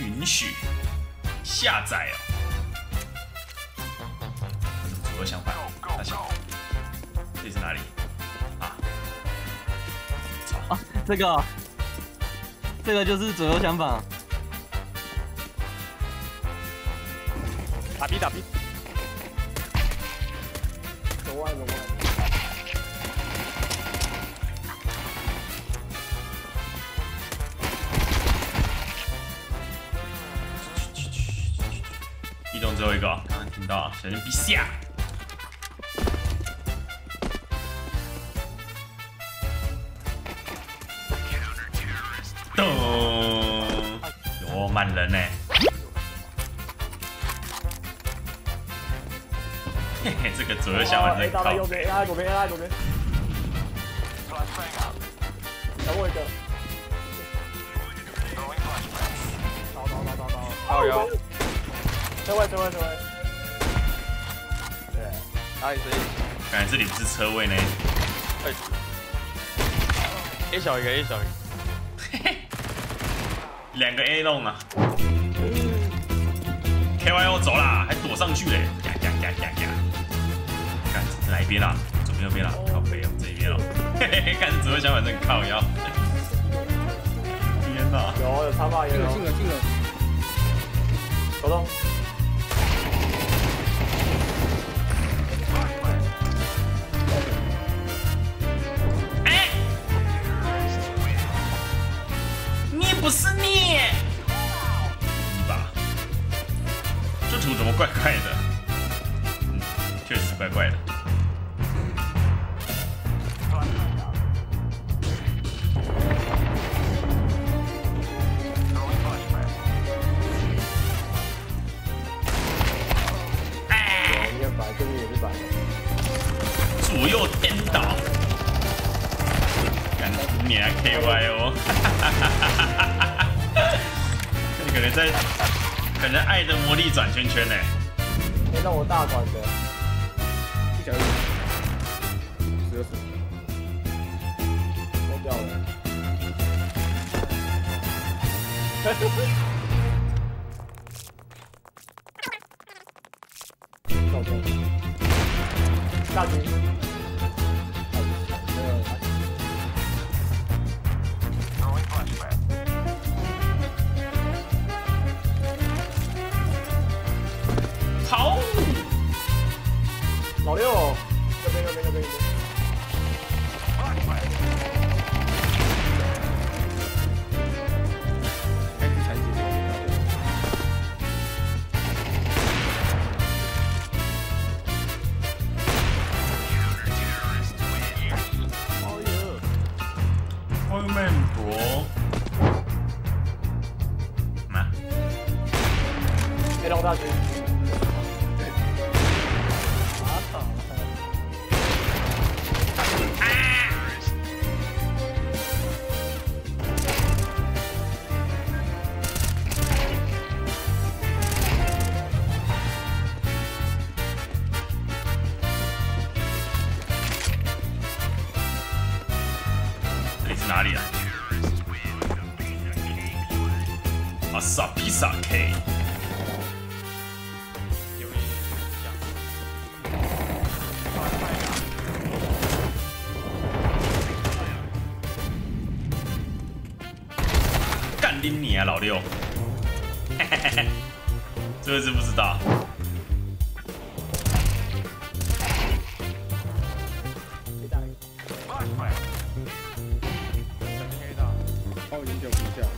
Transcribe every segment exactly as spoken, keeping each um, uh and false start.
允许下载哦。左右相反，大小，这里是哪里？啊？ 啊，这个、哦，这个就是左右相反、啊。 打 B 打 B。 走歪走歪。 移动最后一个、哦，刚刚听到，小心bị下。咚！哟，满人呢。嘿嘿，这个左右相反真靠。 打在右边，拉在左边，拉在左边。等我一个。倒倒倒倒倒。 靠腰。 车位车位车位。对， 哪里是 A？ 感觉这里不是车位呢。 哎 ，A 小一个 A 小一个。 嘿嘿，两个 A 弄啊。K Y O 走啦，还躲上去嘞，呀呀呀呀呀！看哪一边啊？左边右边啊？靠北哦，这一边哦。嘿嘿嘿，看左右相反真靠腰。天哪！ 有有长发也有。 进了进了。 走动。 哎，你不是你。一把。这图怎么怪怪的？嗯，确实怪怪的。哎！ 你也白，这边也是白。 左右颠倒，干你啊 K Y O！ 你可能在。可能爱的魔力转圈圈呢、欸， 先让我大转的， 一小一，十二分， 脱掉了。照片，大局， 好， 老六，这边这边这边这边。 开始残疾。 后面博，嘛， 黑龙大局。 哪里啊？阿萨披萨 K。干拎你啊，老六！嘿嘿嘿嘿，这个是不知道。 帮我研究一下。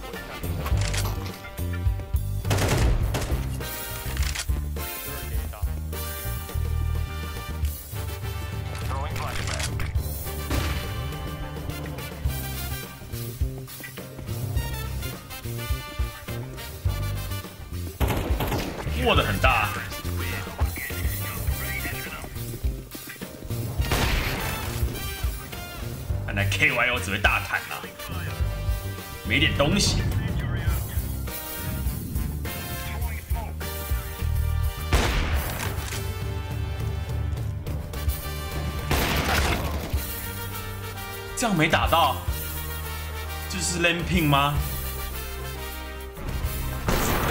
握得很大。看来 K Y O 只会大坦啊，没点东西。这样没打到，就是 Lamping 吗？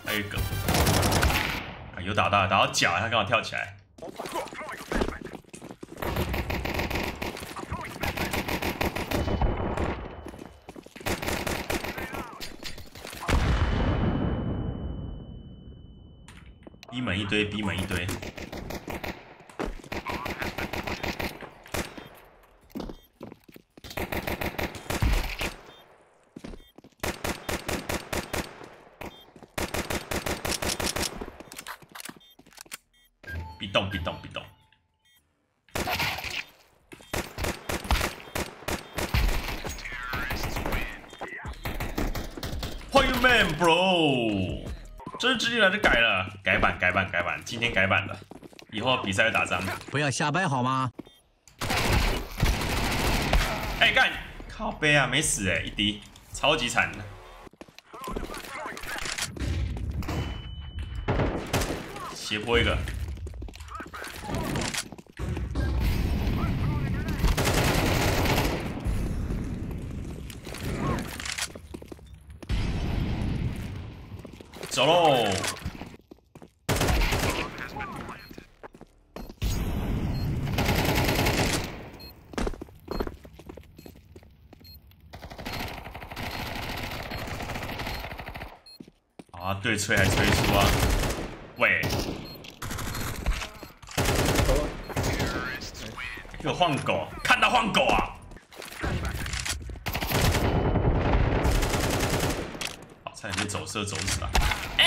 还有一个，啊，有打到，打到脚，他刚好跳起来。B 门一堆 ，B 门一堆。别动，别动，别动。欢迎 man bro。 这是直接来就改了，改版改版改版，今天改版了，以后比赛会打仗。 不要瞎掰好吗？ 哎、欸、干，靠背啊，没死哎、欸，一滴，超级惨的。斜坡一个。走喽！啊，对吹还吹出啊！喂，有晃狗，看到晃狗啊！好，差点被走射走死了。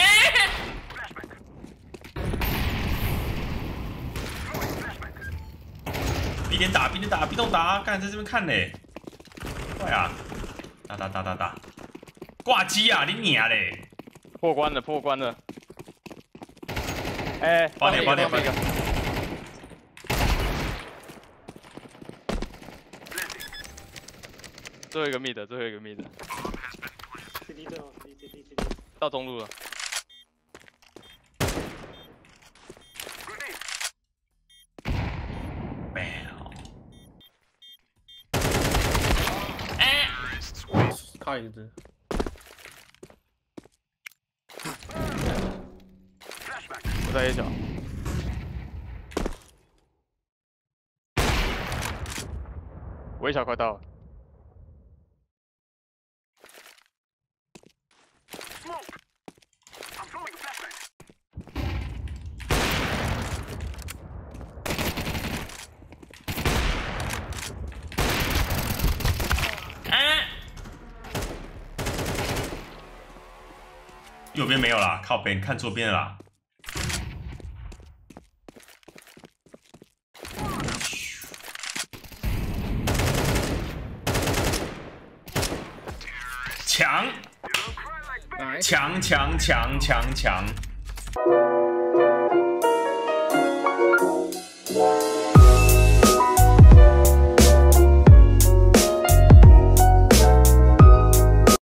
逼点打，逼点打，逼动打，干在这边看嘞，快啊！打打打打打，挂机啊，你娘嘞！ 破关了，破关了。哎， 八点八点八点。 最后一个 mid， 最后一个 mid。 C D 正哦 ，C D C D C D。 到中路了。 靠一只。 我在 A 角。我 A 角快到了。 右边没有啦，靠边，看左边的啦。强，强强强强强强。